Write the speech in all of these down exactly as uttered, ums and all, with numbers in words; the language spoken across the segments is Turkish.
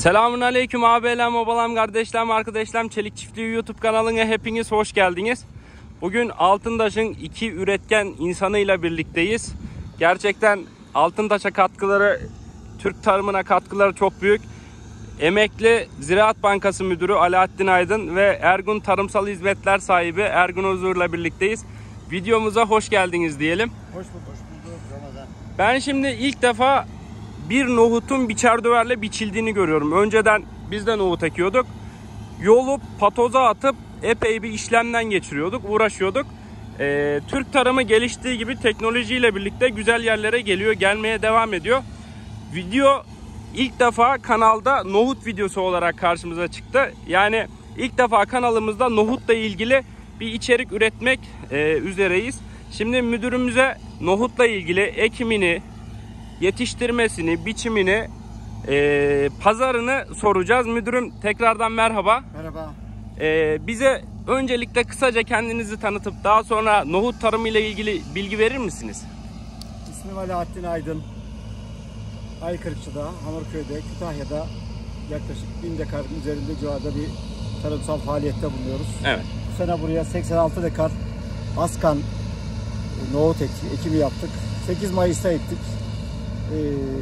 Selamun aleyküm abilerim, obalam, kardeşlerim, arkadaşlarım. Çelik Çiftliği YouTube kanalına hepiniz hoş geldiniz. Bugün Altıntaş'ın iki üretken insanıyla birlikteyiz. Gerçekten Altıntaş'a katkıları, Türk tarımına katkıları çok büyük. Emekli Ziraat Bankası Müdürü Alaaddin Aydın ve Ergun Tarımsal Hizmetler sahibi Ergun Özür'le birlikteyiz. Videomuza hoş geldiniz diyelim. Hoş bulduk, hoş bulduk Ramazan. Ben şimdi ilk defa bir nohutun biçer döverle biçildiğini görüyorum. Önceden biz de nohut ekiyorduk. Yolup patoza atıp epey bir işlemden geçiriyorduk, uğraşıyorduk. Ee, Türk tarımı geliştiği gibi teknolojiyle birlikte güzel yerlere geliyor, gelmeye devam ediyor. Video ilk defa kanalda nohut videosu olarak karşımıza çıktı. Yani ilk defa kanalımızda nohutla ilgili bir içerik üretmek e, üzereyiz. Şimdi müdürümüze nohutla ilgili ekimini, yetiştirmesini, biçimini, e, pazarını soracağız. Müdürüm, tekrardan merhaba. Merhaba. E, bize öncelikle kısaca kendinizi tanıtıp daha sonra nohut tarımı ile ilgili bilgi verir misiniz? İsmim Alaaddin Aydın. Aykırıkçı'da, Hamurköy'de, Kütahya'da yaklaşık bin dekarın üzerinde civarda bir tarımsal faaliyette bulunuyoruz. Evet. Bu sene buraya seksen altı dekar askan nohut eki, ekimi yaptık. sekiz Mayıs'ta ektik. Ee,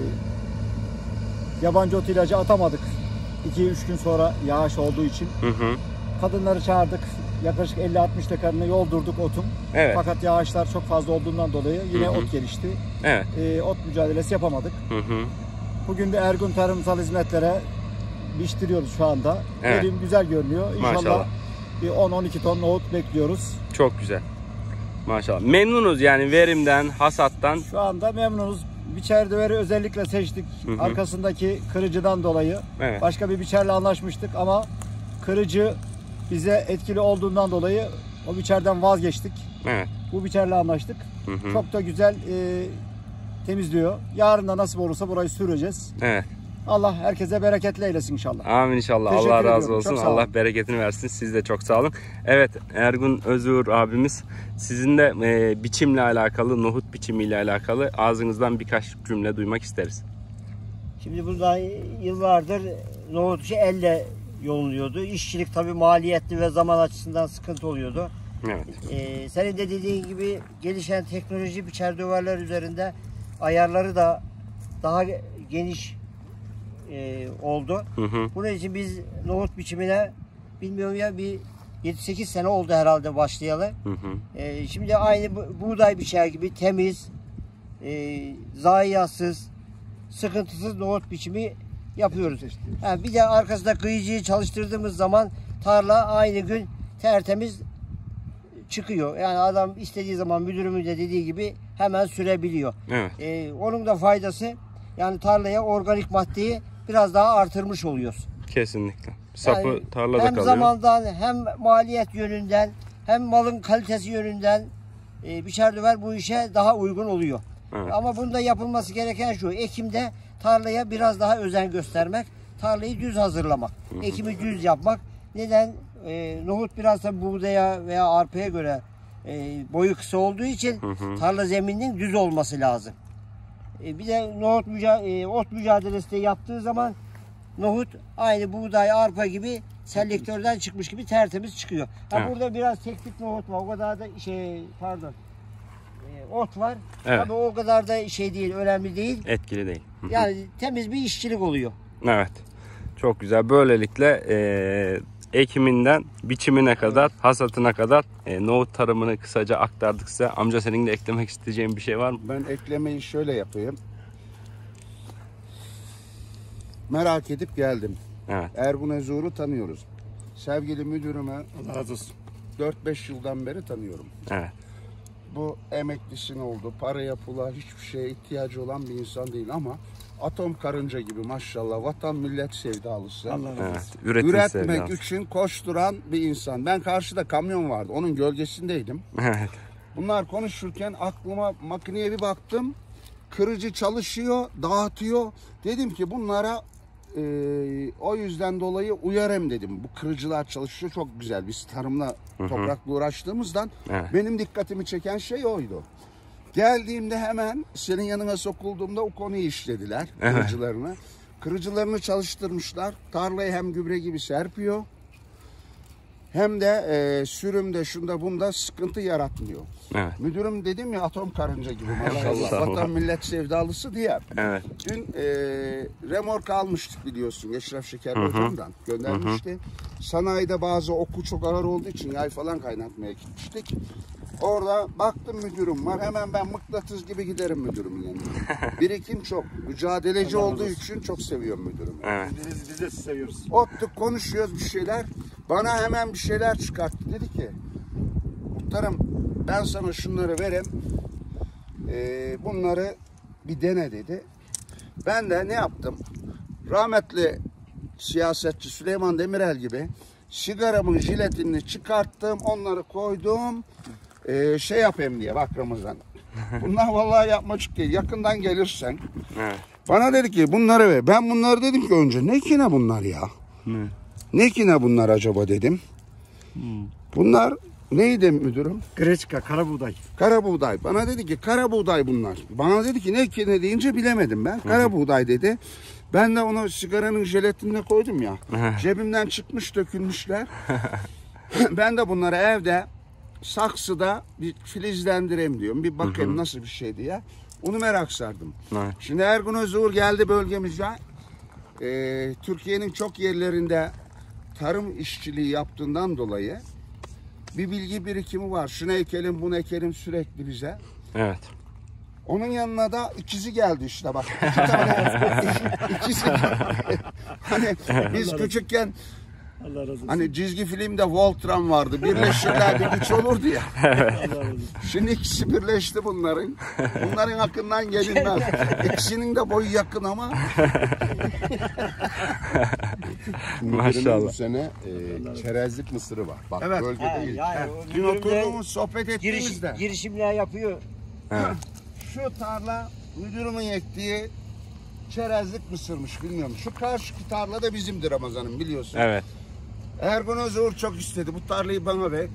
yabancı ot ilacı atamadık. iki üç gün sonra yağış olduğu için. Hı hı. Kadınları çağırdık. Yaklaşık elli altmış dekarını yoldurduk otun. Evet. Fakat yağışlar çok fazla olduğundan dolayı yine Hı hı. ot gelişti. Evet. Ee, ot mücadelesi yapamadık. Hı hı. Bugün de Ergun Tarımsal Hizmetlere biçtiriyoruz şu anda. Evet. Verim güzel görünüyor. İnşallah Maşallah. bir on on iki ton nohut bekliyoruz. Çok güzel. Maşallah. Memnunuz yani verimden, hasattan. Şu anda memnunuz. Biçer döveri özellikle seçtik. Hı hı. Arkasındaki kırıcıdan dolayı. Evet. Başka bir biçerle anlaşmıştık ama kırıcı bize etkili olduğundan dolayı o biçerden vazgeçtik. Evet. Bu biçerle anlaştık. Hı hı. Çok da güzel e, temizliyor. Yarın da nasip olursa burayı süreceğiz. Evet. Allah herkese bereketli eylesin inşallah. Amin inşallah. Teşekkür Allah razı ediyorum. olsun. Çok sağ olun. Allah bereketini versin. Siz de çok sağ olun. Evet, Ergun Özür abimiz, sizin de e, biçimle alakalı, nohut biçimiyle alakalı ağzınızdan birkaç cümle duymak isteriz. Şimdi bundan yıllardır nohut işi elle yolluyordu. İşçilik tabii maliyetli ve zaman açısından sıkıntı oluyordu. Evet. Ee, senin de dediğin gibi gelişen teknoloji biçer döverler üzerinde ayarları da daha geniş e, oldu. Hı hı. Bunun için biz nohut biçimine bilmiyorum ya bir yedi sekiz sene oldu herhalde başlayalı. Hı hı. Ee, şimdi aynı bu- buğday biçer gibi temiz, e, zayiatsız, sıkıntısız nohut biçimi yapıyoruz. Ha, bir de arkasında kıyıcıyı çalıştırdığımız zaman tarla aynı gün tertemiz çıkıyor. Yani adam istediği zaman müdürümün de dediği gibi hemen sürebiliyor. Evet. Ee, onun da faydası yani tarlaya organik maddeyi biraz daha artırmış oluyoruz. Kesinlikle. Sapı Yani tarlada hem kalıyor. zamandan hem maliyet yönünden hem malın kalitesi yönünden e, biçer döver bu işe daha uygun oluyor. Evet. Ama bunda yapılması gereken şu: Ekim'de tarlaya biraz daha özen göstermek, tarlayı düz hazırlamak, Hı hı. ekimi düz yapmak. Neden? E, nohut biraz da buğdaya veya arpaya göre e, boyu kısa olduğu için Hı hı. tarla zemininin düz olması lazım. E, bir de nohut müca e, ot mücadelesi de yaptığı zaman nohut aynı buğday, arpa gibi selektörden çıkmış gibi tertemiz çıkıyor. Ha, Evet. burada biraz teknik nohut var. O kadar da şey pardon. E, ot var. Evet. Ama o kadar da şey değil, önemli değil. Etkili değil. Hı hı. Yani temiz bir işçilik oluyor. Evet. Çok güzel. Böylelikle e, ekiminden biçimine kadar, hasatına kadar e, nohut tarımını kısaca aktardık size. Amca, senin de eklemek isteyeceğin bir şey var mı? Ben eklemeyi şöyle yapayım. Merak edip geldim. Evet. Ergun Özür'ü tanıyoruz. Sevgili müdürüme Allah razı olsun. dört beş yıldan beri tanıyorum. Evet. Bu emeklisin oldu. Paraya pula hiçbir şeye ihtiyacı olan bir insan değil ama atom karınca gibi maşallah vatan millet sevdalısı. Allah razı olsun. Evet. Üretim Üretmek sevdası. için koşturan bir insan. Ben karşıda kamyon vardı. Onun gölgesindeydim. Evet. Bunlar konuşurken aklıma makineye bir baktım. Kırıcı çalışıyor, dağıtıyor. Dedim ki bunlara e, o yüzden dolayı uyarım dedim. Bu kırıcılar çalışıyor, çok güzel. Biz tarımla, Hı hı. toprakla uğraştığımızdan Evet. benim dikkatimi çeken şey oydu. Geldiğimde hemen senin yanına sokulduğumda o konuyu işlediler, Evet. kırıcılarını. Kırıcılarını çalıştırmışlar. Tarlayı hem gübre gibi serpiyor. Hem de e, sürümde şunda bunda sıkıntı yaratmıyor. Evet. Müdürüm dedim ya atom karınca gibi. Maşallah. Maşallah. Vatan millet sevdalısı diye. Evet. Dün e, remork almıştık biliyorsun. Eşref Şeker hocamdan göndermişti. Sanayide bazı oku çok ağır olduğu için yay falan kaynatmaya gitmiştik. Orada baktım müdürüm var. Hemen ben mıknatıs gibi giderim müdürümün yanına. Birikim çok. Mücadeleci olduğu için çok seviyorum müdürümü. Evet. Biz, biz de sizi seviyoruz. Ottuk konuşuyoruz bir şeyler. Bana hemen bir şeyler çıkarttı. Dedi ki muhtarım ben sana şunları verem. Ee, bunları bir dene dedi. Ben de ne yaptım? Rahmetli siyasetçi Süleyman Demirel gibi sigaramın jiletini çıkarttım. Onları koydum. Ee, şey yapayım diye bak Ramazan. Bunlar vallahi yapmacık değil. Yakından gelirsen. Evet. Bana dedi ki bunları ver. Ben bunları dedim ki önce ne ki ne bunlar ya? Ne? Ne ki ne bunlar acaba dedim. Hmm. Bunlar neydi müdürüm? Greçka, kara buğday. Kara buğday. Bana dedi ki kara buğday bunlar. Bana dedi ki ne ki ne deyince bilemedim ben. Kara Hı-hı. buğday dedi. Ben de onu sigaranın jelatinine koydum ya. Cebimden çıkmış dökülmüşler. Ben de bunları evde saksıda bir filizlendireyim diyorum. Bir bakayım Hı-hı. nasıl bir şey diye. Onu merak sardım. Evet. Şimdi Ergun Özuğur geldi bölgemize. Ee, Türkiye'nin çok yerlerinde tarım işçiliği yaptığından dolayı bir bilgi birikimi var. Şunu ekelim, bunu ekelim sürekli bize. Evet. Onun yanına da ikizi geldi işte bak. İki tane ikisi. Hani biz küçükken Allah razı olsun. hani çizgi filmde Voltron vardı. Birleşirler bir güç olurdu ya. Şimdi ikisi birleşti bunların. Bunların hakkından gelinmez. İkisinin de boyu yakın ama. Maşallah. Bu sene e, çerezlik mısırı var. Bak Evet. bölgede He, ilk. yani Heh, dün oturduğumuz sohbet giriş, ettiğimizde. girişimler yapıyor. Evet. Şu tarla müdürümün ektiği çerezlik mısırmış bilmiyorum. Şu karşıki tarla da bizimdir Ramazan'ım biliyorsun. Evet. Ergun Özuğur çok istedi. Bu tarlayı bana ver.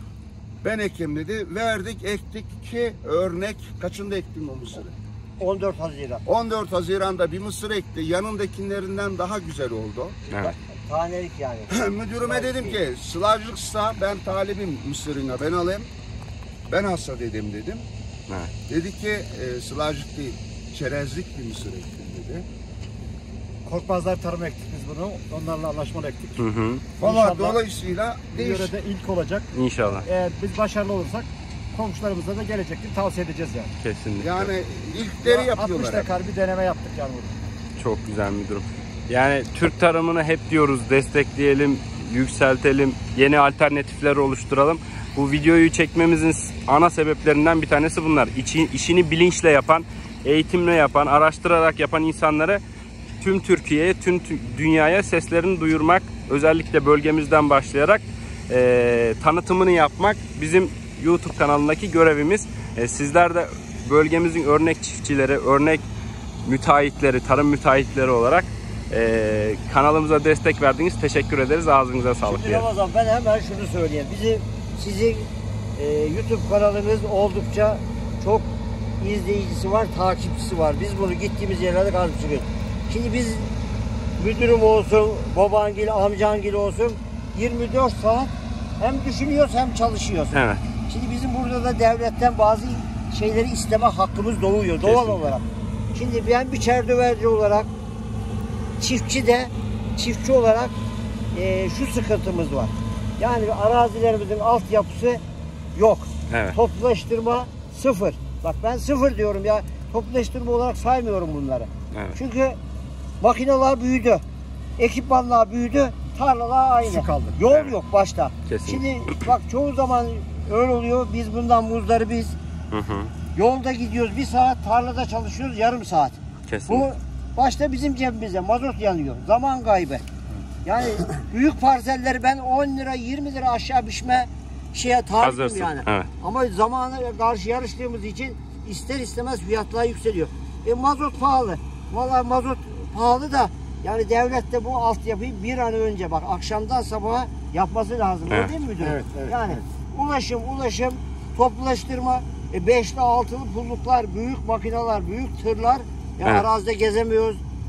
Ben ekeyim dedi. Verdik, ektik ki örnek. Kaçında ektim o mısırı? on dört Haziran. on dört Haziran'da bir mısır ekti. Yanındakilerinden daha güzel oldu. Evet. Tanelik yani. Müdürüme dedim ki sılajlıksa ben talibim mısırına ben alayım. Ben hasta dedim dedim. Evet. Dedi ki e, sılajlık değil çerezlik bir mısır ektim dedi. Korkmazlar tarım ektik biz bunu. Onlarla anlaşmalı ektik. Hı hı. Valla İnşallah dolayısıyla Bu değiş. yörede ilk olacak. İnşallah. Eğer biz başarılı olursak komşularımıza da gelecektir. Tavsiye edeceğiz yani. Kesinlikle. Yani ilkleri yapıyorlar. altmış dekar bir deneme yaptık yani burada. Çok güzel müdürüm. Yani Türk tarımını hep diyoruz destekleyelim, yükseltelim, yeni alternatifler oluşturalım. Bu videoyu çekmemizin ana sebeplerinden bir tanesi bunlar. İçi, işini bilinçle yapan, eğitimle yapan, araştırarak yapan insanları tüm Türkiye'ye, tüm dünyaya seslerini duyurmak, özellikle bölgemizden başlayarak e, tanıtımını yapmak bizim YouTube kanalındaki görevimiz. E, sizler de bölgemizin örnek çiftçileri, örnek müteahhitleri, tarım müteahhitleri olarak e, kanalımıza destek verdiğiniz teşekkür ederiz. Ağzınıza sağlık. Şimdi Ramazan ben hemen şunu söyleyeyim. Bizim sizin e, YouTube kanalınız oldukça çok izleyicisi var, takipçisi var. Biz bunu gittiğimiz yerlerde karşı çıkıyoruz. Şimdi biz müdürüm olsun, babangil, amcangil olsun yirmi dört saat hem düşünüyoruz hem çalışıyoruz. Evet. Şimdi bizim burada da devletten bazı şeyleri isteme hakkımız doğuyor doğal Kesinlikle. olarak. Şimdi ben bir çerdöverci olarak çiftçi de çiftçi olarak e, şu sıkıntımız var. Yani arazilerimizin altyapısı yok. Evet. Toplaştırma sıfır. Bak ben sıfır diyorum ya. Toplaştırma olarak saymıyorum bunları. Evet. Çünkü makineler büyüdü. Ekipmanlar büyüdü. Tarlalar aynı. Su kaldı. Yol Evet. yok başta. Kesinlikle. Şimdi bak çoğu zaman öyle oluyor. Biz bundan muzdarı biz Hı hı. yolda gidiyoruz. Bir saat tarlada çalışıyoruz. Yarım saat. Kesinlikle. Bu başta bizim cebimize mazot yanıyor. Zaman kaybı. Yani büyük parselleri ben on lira yirmi lira aşağı biçme şeye talibim Hazırsın, yani. evet. Ama zamana karşı yarıştığımız için ister istemez fiyatlar yükseliyor. E mazot pahalı. Vallahi mazot pahalı da yani devlet de bu altyapıyı bir an önce bak akşamdan sabaha yapması lazım. Evet. Öyle değil mi müdürüm? Evet, evet, yani evet. ulaşım, ulaşım, toplaştırma, e beşli altılı pulluklar, büyük makineler, büyük tırlar. Ya Evet. arazide gezemiyoruz.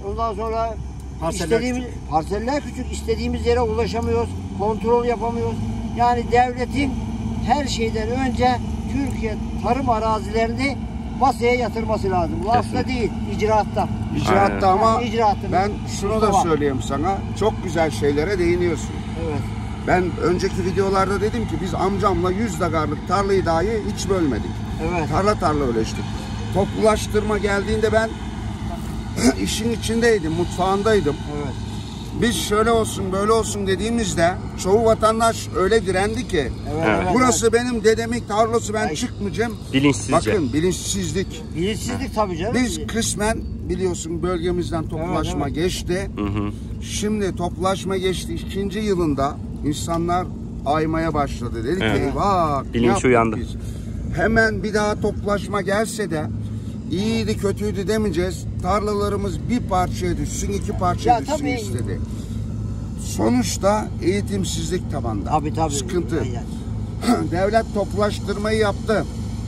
Ondan sonra Parseller istediğimiz parseller küçük, istediğimiz yere ulaşamıyoruz, kontrol yapamıyoruz. Yani devletin her şeyden önce Türkiye tarım arazilerini masaya yatırması lazım. Bu aslında değil, icraatta. İcraatta ama Yani icraatın ben şunu da var. söyleyeyim sana. Çok güzel şeylere değiniyorsun. Evet. Ben önceki videolarda dedim ki biz amcamla yüz dakarlık tarlayı dahi hiç bölmedik. Evet. Tarla tarla öleştik. Toplulaştırma geldiğinde ben işin içindeydim, mutfağındaydım. Evet. Biz şöyle olsun böyle olsun dediğimizde çoğu vatandaş öyle direndi ki Evet, Evet. evet, burası benim dedemin tarlası, ben Ay. çıkmayacağım. Bilinçsizce. Bakın bilinçsizlik. Bilinçsizlik tabii canım. Biz kısmen biliyorsun bölgemizden toplulaşma Evet, geçti. Hı hı. Şimdi toplulaşma geçti. İkinci yılında insanlar aymaya başladı. Dedi Evet. ki eyvah. ne Bilinç yaptık uyandı. biz? Hemen bir daha toplulaşma gelse de iyiydi kötüydü demeyeceğiz. Tarlalarımız bir parçaya düşsün, iki parçaya Ya düşsün tabii. istedi. Sonuçta eğitimsizlik tabanda. Tabii tabii. Sıkıntı. Yani. Devlet toplulaştırmayı yaptı.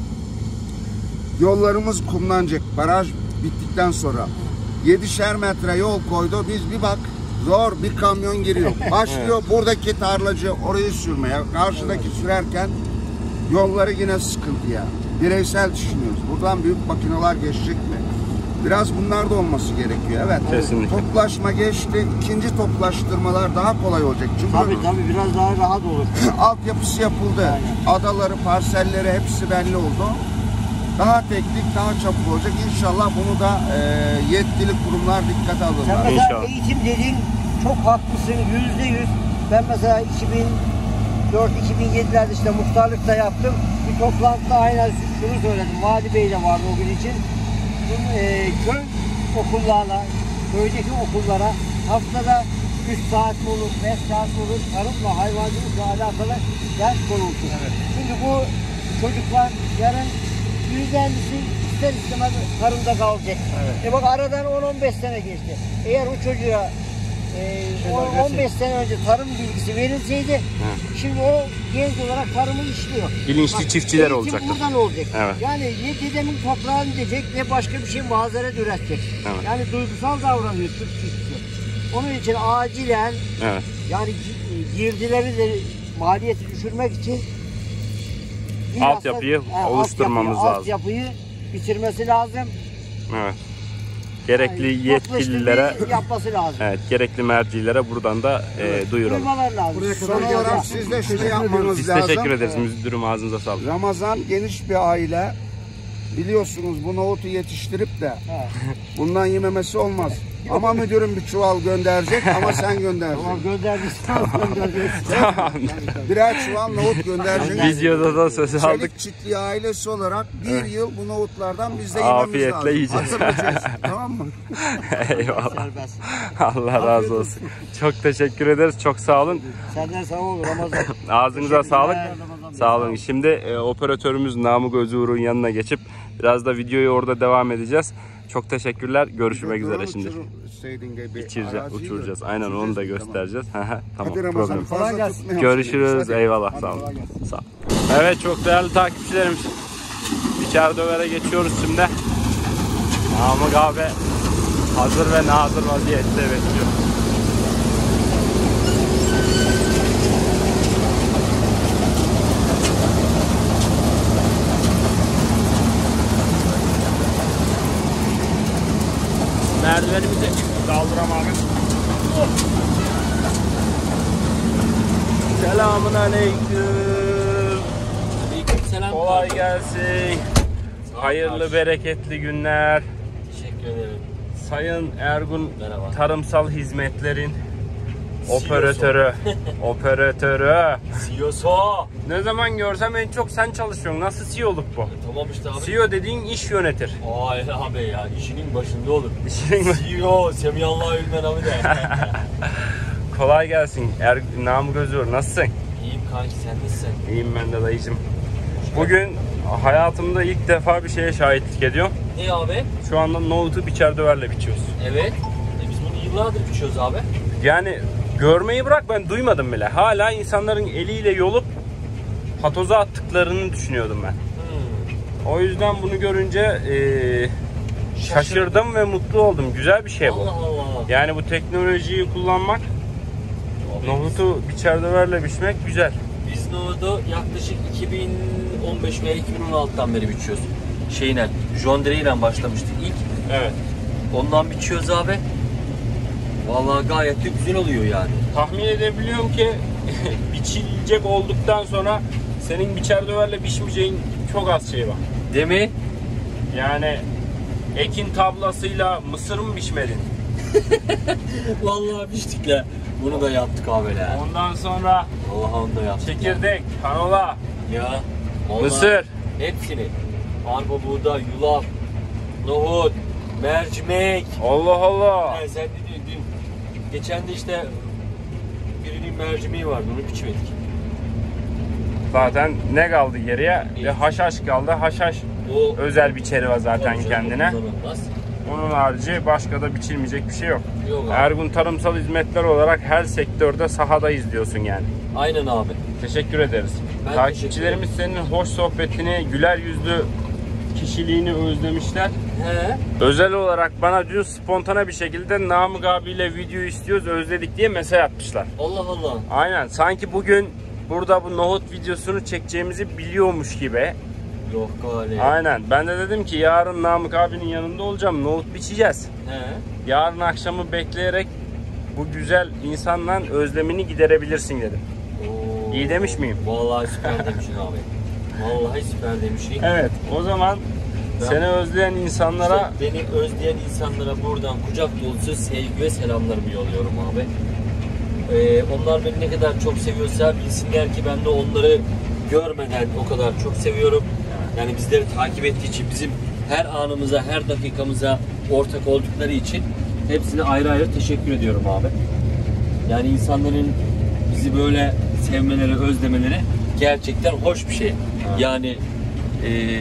Yollarımız kumlanacak. Baraj bittikten sonra yedişer metre yol koydu. Biz bir bak zor bir kamyon giriyor. Başlıyor buradaki tarlacı orayı sürmeye. Karşıdaki sürerken yolları yine sıkıntı ya. Bireysel düşünüyoruz. Buradan büyük makineler geçecek mi? Biraz bunlar da olması gerekiyor. Evet. Kesinlikle. Toplaşma geçti. İkinci toplaştırmalar daha kolay olacak. Çünkü Tabii tabii biraz daha rahat olur. altyapısı yapıldı. Adaları, parselleri hepsi belli oldu. Daha teknik, daha çabuk olacak. İnşallah bunu da e, yetkili kurumlar dikkate Sen alırlar. mesela İnşallah. eğitim dediğin çok haklısın, yüzde yüz. Ben mesela iki bin dört iki bin yedilerde işte muhtarlıkta yaptım. Bir toplantıda aynen şunu söyledim. Vadi Bey de vardı o gün için. Bu, e, köy okullarına, köydeki okullara haftada üç saat mi olur, beş saat mi olur, tarımla, hayvancılıkla alakalı ders konulsun. Çünkü bu çocuklar yarın yüzde ellisi ister istemez tarımda kalacak. E bak aradan on on beş sene geçti. Eğer o çocuğa e, on beş sene önce tarım bilgisi verilseydi, şimdi o genç olarak tarımı işliyor. Bilinçli çiftçiler eğitim olacaktır. buradan olacak. Evet. Yani ne dedemin toprağını diyecek ne başka bir şey mazeret üretecek. Evet. Yani duygusal davranıyor Türk çiftçisi. Onun için acilen Evet. yani gi- girdileri de maliyeti düşürmek için bilhassa- Altyapıyı Ha, oluşturmamız altyapıyı, lazım. Altyapıyı bitirmesi lazım. Evet. Gerekli Yani yetkililere, toplaştırmayı yapması lazım. evet, gerekli mercilere buradan da e, duyuralım. Duymalar lazım. Buraya kadar Son geldi. olarak siz de şunu yapmanız Biz lazım. teşekkür ederiz. Müdürüm ağzınıza sağlık. Ramazan geniş bir aile. Biliyorsunuz bu nohutu yetiştirip de bundan yememesi olmaz. Ama müdürüm bir çuval gönderecek ama sen göndereceksin. Tamam gönderdiysen gönderdiysen. Tamam. Birer çuval nohut göndereceksin. Videoda da söz aldık. Çelik Çitli ailesi olarak bir yıl bu nohutlardan biz de yememiz Afiyetle lazım. yiyeceğiz. Hatırlayacağız. Tamam mı? Eyvallah. Serbest. Allah razı olsun. Çok teşekkür ederiz. Çok sağ olun. Senden sağ ol Ramazan. Ağzınıza sağlık. Ramazan. Sağ olun. Şimdi e, operatörümüz Namık Özuğur'un yanına geçip biraz da videoyu orada devam edeceğiz. Çok teşekkürler. Görüşmek üzere şimdi. İçireceğiz, uçuracağız. Aynen onu da göstereceğiz. tamam. Hadi Ramazan Problem. fazla Kolay gelsin. tutmayalım. Görüşürüz. Hadi. Eyvallah. Hadi Sağ olun. kolay gelsin. Sağ olun. Evet çok değerli takipçilerimiz. İçeri dövere geçiyoruz şimdi. Namık abi hazır ve nazır vaziyette bekliyor. Merdivenimizi kaldıram abi. Oh. Selamun aleyküm. Aleykümselam. Kolay gelsin. Hayırlı bereketli günler. Teşekkür ederim. Sayın Ergun Merhaba. Tarımsal Hizmetlerin operatörü. operatörü. C E O'su. Ne zaman görsem en çok sen çalışıyorsun. Nasıl C E O'luk bu? Tamam işte abi. C E O dediğin iş yönetir. Ay abi ya işinin başında olur. İşinin C E O Semiyallah Ülmen abi de. Kolay gelsin. Er Namık Özür nasılsın? İyiyim kanki sen nasılsın? İyiyim ben de dayıcım. Bugün hayatımda ilk defa bir şeye şahitlik ediyorum. Ne abi? Şu anda nohutu biçer döverle biçiyoruz. Evet. E biz bunu yıllardır biçiyoruz abi. Yani görmeyi bırak ben duymadım bile. Hala insanların eliyle yolup patoza attıklarını düşünüyordum ben. Hmm. O yüzden bunu görünce eee, Şaşırdım ve mutlu oldum. Güzel bir şey bu. Allah Allah. Yani bu teknolojiyi kullanmak, Abi nohutu biçer döverle biçmek güzel. Biz nohutu yaklaşık iki bin on beş veya iki bin on altıdan beri biçiyoruz. Şeyle, John Deere ile başlamıştık ilk. Evet. Ondan biçiyoruz abi. Vallahi gayet de güzel oluyor yani. Tahmin edebiliyorum ki biçilecek olduktan sonra senin biçer döverle biçmeyeceğin çok az şey var. Değil mi? Yani ekin tablasıyla mısır mı biçmedin? Vallahi biçtik la. Bunu da yaptık abi la. Ondan sonra Vallahi onu da yaptık. çekirdek, kanola, Ya. Vallahi mısır. hepsini. Arpa, buğday, yulaf, nohut, mercimek. Allah Allah. Yani sen de dün, dün geçen de işte birinin mercimeği vardı, onu biçmedik. Zaten ne kaldı geriye? Bir haşhaş kaldı. Haşhaş O özel biçeri var zaten Tabii canım, kendine. kullanılmaz. Onun harici başka da biçilmeyecek bir şey yok. Yok abi. Ergun Tarımsal Hizmetler olarak her sektörde sahadayız diyorsun yani. Aynen abi. Teşekkür ederiz. Ben Takipçilerimiz senin hoş sohbetini, güler yüzlü kişiliğini özlemişler. He. Özel olarak bana dün spontane bir şekilde Namık abiyle video istiyoruz, özledik diye mesaj atmışlar. Allah Allah. Aynen, sanki bugün burada bu nohut videosunu çekeceğimizi biliyormuş gibi. Yok galiba. Aynen, ben de dedim ki yarın Namık abinin yanında olacağım, nohut biçeceğiz. He. Yarın akşamı bekleyerek bu güzel insanla özlemini giderebilirsin dedim. Oo. İyi demiş miyim? Vallahi süper demişsin abi. Vallahi süper demişsin. Evet, o zaman Ben- seni özleyen insanlara İşte beni özleyen insanlara buradan kucak dolusu sevgi ve selamlarımı yolluyorum abi. Ee, onlar beni ne kadar çok seviyorsa bilsinler ki ben de onları görmeden o kadar çok seviyorum. Yani bizleri takip ettiği için, bizim her anımıza, her dakikamıza ortak oldukları için hepsine ayrı ayrı teşekkür ediyorum abi. Yani insanların bizi böyle sevmeleri, özlemeleri gerçekten hoş bir şey. Yani eee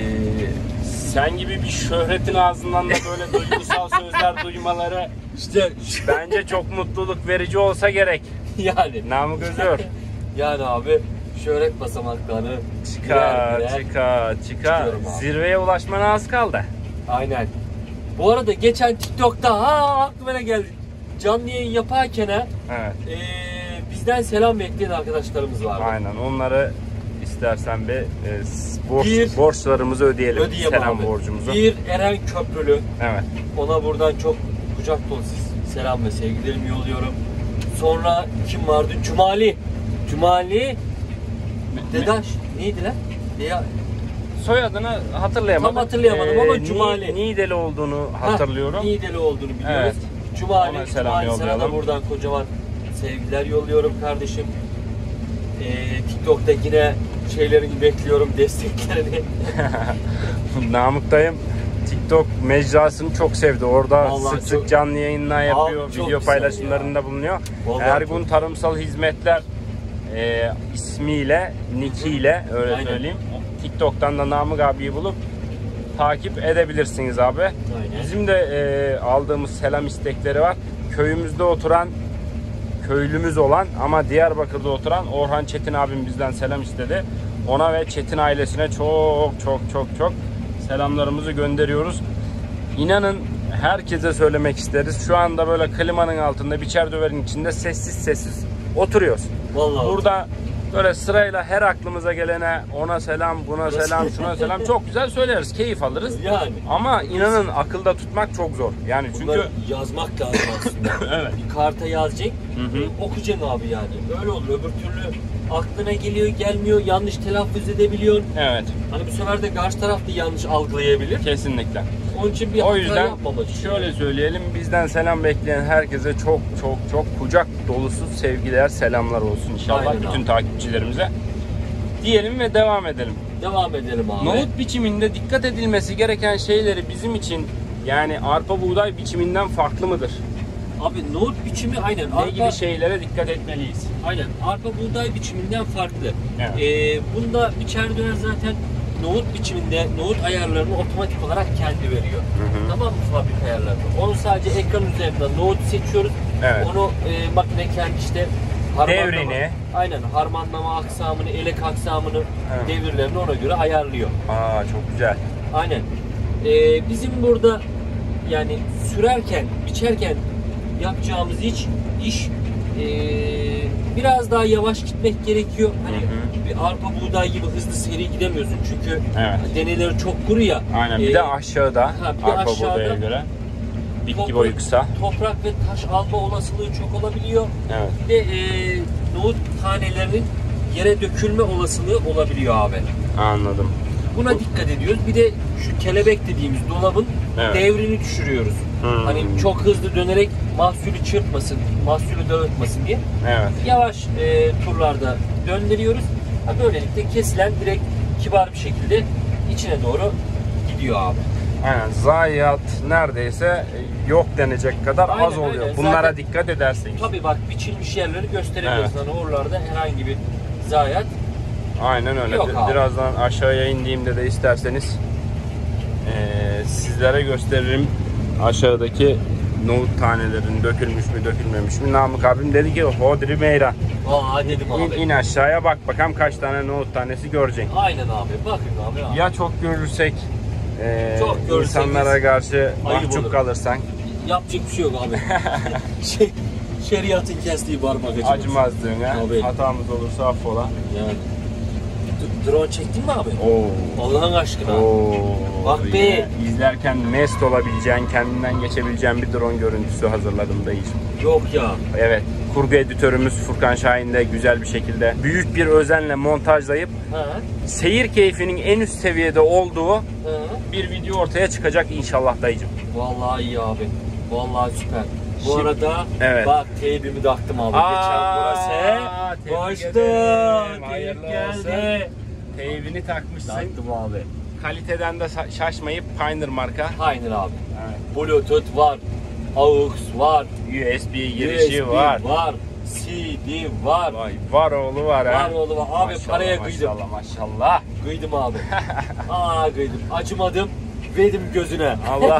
sen gibi bir şöhretin ağzından da böyle duygusal sözler duymaları işte bence çok mutluluk verici olsa gerek. yani Namık Özür. yani abi şöhret basamaklarını Çıka, birer birer- çıka, çıka. çıkıyorum abi. Zirveye ulaşmana az kaldı. Aynen. Bu arada geçen TikTok'ta ha aklıma ne geldi. Canlı yayın yaparken ha, Evet, eee, bizden selam bekleyen arkadaşlarımız vardı. aynen. Onları istersen bir e, borç, Bir- borçlarımızı ödeyelim. Ödeyeyim Selam abi. borcumuzu. Bir Eren Köprülü. Evet. Ona buradan çok kucak dolusu selam ve sevgilerimi yolluyorum. Sonra kim vardı? Cumali. Cumali. Dedaş. Neydi lan? Ya, Soyadını hatırlayamadım. Tam hatırlayamadım ama Ni- Cumali. Niğdeli olduğunu hatırlıyorum. Hah, Niğdeli olduğunu biliyoruz. Evet. Cumali. Ona selam Cumali sana da yollayalım. buradan kocaman sevgiler yolluyorum kardeşim. Ee, TikTok'ta yine şeylerini bekliyorum, desteklerini. Namık dayım TikTok mecrasını çok sevdi. Orada Vallahi sık çok- sık canlı yayınlar yapıyor, Abi çok video güzel paylaşımlarında bulunuyor. Vallahi Ergun çok- Tarımsal Hizmetler e, ismiyle, nickiyle öyle Aynen. söyleyeyim. TikTok'tan da Namık abiyi bulup takip edebilirsiniz abi. Aynen. Bizim de e, aldığımız selam istekleri var. Köyümüzde oturan, köylümüz olan ama Diyarbakır'da oturan Orhan Çetin abim bizden selam istedi. Ona ve Çetin ailesine çok çok çok çok selamlarımızı gönderiyoruz. İnanın herkese söylemek isteriz. Şu anda böyle klimanın altında biçer döverin içinde sessiz sessiz oturuyoruz. Vallahi Burada böyle sırayla her aklımıza gelene ona selam, buna selam, şuna selam çok güzel söyleriz, keyif alırız. yani Ama inanın akılda tutmak çok zor. Yani çünkü bunları yazmak lazım aslında. evet. Bir karta yazacak, Hı hı. e, okuyacaksın abi yani. Öyle olur. Öbür türlü aklına geliyor, gelmiyor, yanlış telaffuz edebiliyorsun. Evet, Hani bu sefer de karşı taraf da yanlış algılayabilir. kesinlikle. Onun için bir O hata yüzden yapmamak için. şöyle söyleyelim, bizden selam bekleyen herkese çok çok çok kucak dolusu sevgiler, selamlar olsun inşallah Aynen bütün abi. takipçilerimize. Diyelim ve devam edelim. Devam edelim abi. Nohut biçiminde dikkat edilmesi gereken şeyleri bizim için, yani arpa buğday biçiminden farklı mıdır? Abi nohut biçimi aynen. Ne arpa, gibi şeylere dikkat etmeliyiz? Aynen. Arpa buğday biçiminden farklı. Evet. Ee, bunda biçer döner zaten nohut biçiminde nohut ayarlarını otomatik olarak kendi veriyor. hı. Tamam mı, fabrika ayarlarını? Onu sadece ekran üzerinden nohut seçiyoruz. Evet. Onu e, makine kendi işte harmanlama, Devrini. aynen harmanlama aksamını, elek aksamını, Evet. devirlerini ona göre ayarlıyor. Aa çok güzel. Aynen. Ee, bizim burada yani sürerken, biçerken yapacağımız iş, iş e, biraz daha yavaş gitmek gerekiyor. Hani hı hı. bir arpa buğday gibi hızlı seri gidemiyorsun çünkü evet. deneleri çok kuru ya. Aynen. Bir ee, de aşağıda ha, bir de arpa aşağıda, buğdaya göre bitki toprak, boyu kısa. Toprak ve taş alma olasılığı çok olabiliyor. Evet. Bir de e, nohut tanelerinin yere dökülme olasılığı olabiliyor abi. Anladım. Buna dikkat ediyoruz. Bir de şu kelebek dediğimiz dolabın evet. devrini düşürüyoruz. Hmm. Hani çok hızlı dönerek mahsulü çırpmasın, mahsulü dağıtmasın diye. Evet. Yavaş e, turlarda döndürüyoruz. Ha, böylelikle kesilen direkt kibar bir şekilde içine doğru gidiyor abi. Aynen. Zayiat neredeyse yok denecek kadar aynen, az oluyor. Aynen. Bunlara zaten dikkat ederseniz. Tabii bak biçilmiş yerleri gösterebiliyoruz. Evet. Hani oralarda herhangi bir zayiat aynen öyle. Yok birazdan abi. Aşağıya indiğimde de isterseniz e, sizlere gösteririm aşağıdaki nohut tanelerinin dökülmüş mü dökülmemiş mi. Namık abim dedi ki hodri meyran. Aa dedim abi. İn, in aşağıya bak bakalım kaç tane nohut tanesi göreceksin. Aynen abi. Bakın abi. abi. Ya çok görürsek e, çok insanlara karşı mahcup kalırsan. Yapacak bir şey yok abi. şey, şeriatın kestiği parmak acımaz. Acımaz diyorsun ha. Hatamız olursa affola. Yani. Drone çektin mi abi? Oo. Allah'ın aşkına. Oo. Bak be. İzlerken mest olabileceğin, kendinden geçebileceğin bir drone görüntüsü hazırladım dayıcım. Yok ya. Evet. Kurgu editörümüz Furkan Şahin de güzel bir şekilde büyük bir özenle montajlayıp ha. seyir keyfinin en üst seviyede olduğu ha. bir video ortaya çıkacak inşallah dayıcım. Vallahi iyi abi. Vallahi süper. Bu Şimdi, arada evet. bak teybimi taktım abi. Aa, geçen burası. Boştu. Teyip geldi. Teybini takmışsın. Taktım abi. Kaliteden de şaşmayıp Pioneer marka. Pioneer abi. Evet. Bluetooth var. Aux var. U S B girişi U S B var. var. C D var. Vay, var oğlu var ha. Var oğlu var. Abi maşallah, paraya kıydım. Maşallah maşallah. Kıydım abi. Aa kıydım. Acımadım. Verdim gözüne. Allah.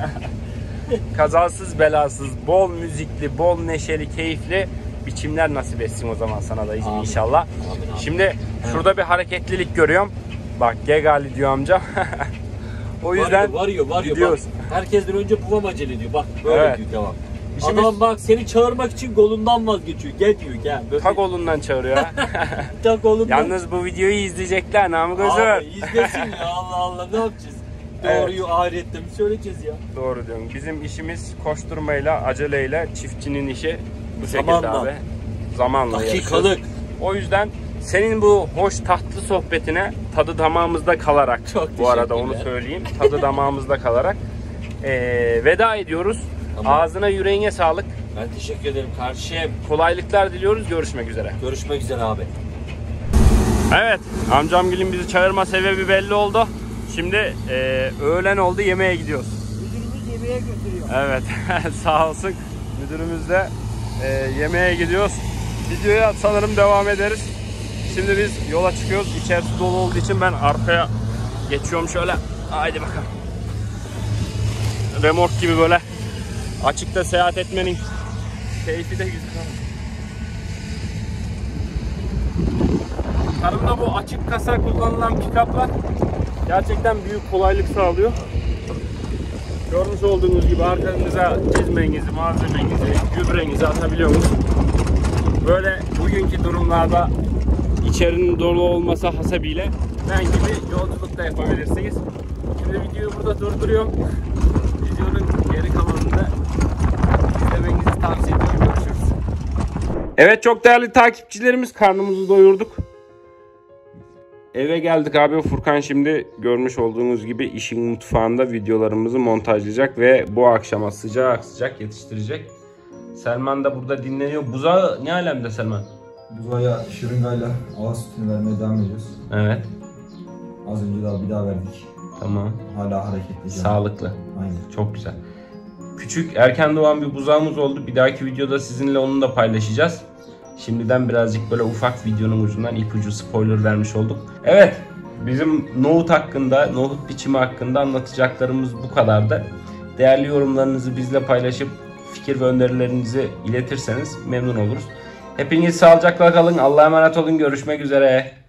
Kazasız belasız, bol müzikli, bol neşeli, keyifli biçimler nasip etsin o zaman sana da izin inşallah. Abi, abi. Şimdi evet. şurada bir hareketlilik görüyorum. Bak Gegali diyor amcam. O yüzden varıyor, varıyor, varıyor. Bak, herkesten önce babam acele ediyor. Bak böyle evet. diyor devam. İşimiz... Adam bak seni çağırmak için golundan vazgeçiyor. Gel diyor gel. Böyle... Ta golundan çağırıyor ha. Ta golundan. Yalnız bu videoyu izleyecekler Namık Özür. Abi izlesin ya Allah Allah ne yapacağız? Doğruyu evet. ahirette mi söyleyeceğiz ya? Doğru diyorsun. Bizim işimiz koşturmayla, aceleyle, çiftçinin işi bu şekilde zamanla. abi. Zamanla. Dakikalık. Yaşıyoruz. O yüzden senin bu hoş tatlı sohbetine tadı damağımızda kalarak, çok bu arada onu söyleyeyim, tadı damağımızda kalarak ee, veda ediyoruz. Tamam. Ağzına yüreğine sağlık. Ben teşekkür ederim kardeşim. Kolaylıklar diliyoruz. Görüşmek üzere. Görüşmek üzere abi. Evet, amcamgilin bizi çağırma sebebi belli oldu. Şimdi e, öğlen oldu, yemeğe gidiyoruz. Müdürümüz yemeğe götürüyor. Evet, sağ olsun. Müdürümüz de e, yemeğe gidiyoruz. Videoya sanırım devam ederiz. Şimdi biz yola çıkıyoruz. İçerisi dolu olduğu için ben arkaya geçiyorum şöyle. Haydi bakalım. Remork gibi böyle açıkta seyahat etmenin keyfi de güzel. Tarımda bu açık kasa kullanılan pick-up'lar gerçekten büyük kolaylık sağlıyor. Görmüş olduğunuz gibi arkanıza çizmenizi, malzemenizi, gübrenizi atabiliyorsunuz. Böyle bugünkü durumlarda içerinin dolu olması hasebiyle ben gibi yolculuk da yapabilirsiniz. Şimdi videoyu burada durduruyorum. Videonun geri kalanında izlemenizi tavsiye ederim. Görüşürüz. Evet çok değerli takipçilerimiz, karnımızı doyurduk. Eve geldik abi. Furkan şimdi görmüş olduğunuz gibi işin mutfağında videolarımızı montajlayacak ve bu akşama sıcak sıcak yetiştirecek. Selman da burada dinleniyor. Buzağı ne alemde Selman? Buzağa şırıngayla ağız sütünü vermeye devam ediyoruz. Evet. Az önce daha bir daha verdik. Tamam. Hala hareketli. Sağlıklı. Aynen. Çok güzel. Küçük erken doğan bir buzağımız oldu. Bir dahaki videoda sizinle onu da paylaşacağız. Şimdiden birazcık böyle ufak videonun ucundan ipucu spoiler vermiş olduk. Evet, bizim nohut hakkında, nohut biçimi hakkında anlatacaklarımız bu kadardı. Değerli yorumlarınızı bizle paylaşıp fikir ve önerilerinizi iletirseniz memnun oluruz. Hepiniz sağlıcakla kalın. Allah'a emanet olun. Görüşmek üzere.